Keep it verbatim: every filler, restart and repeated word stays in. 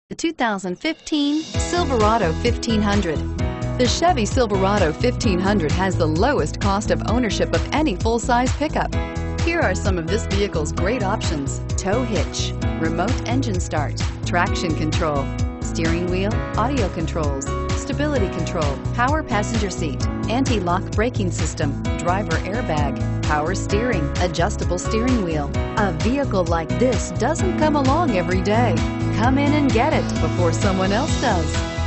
The two thousand fifteen Silverado fifteen hundred. The Chevy Silverado fifteen hundred has the lowest cost of ownership of any full-size pickup. Here are some of this vehicle's great options: tow hitch, remote engine start, traction control, steering wheel audio controls, stability control, power passenger seat, anti-lock braking system, driver airbag, power steering, adjustable steering wheel. A vehicle like this doesn't come along every day. Come in and get it before someone else does.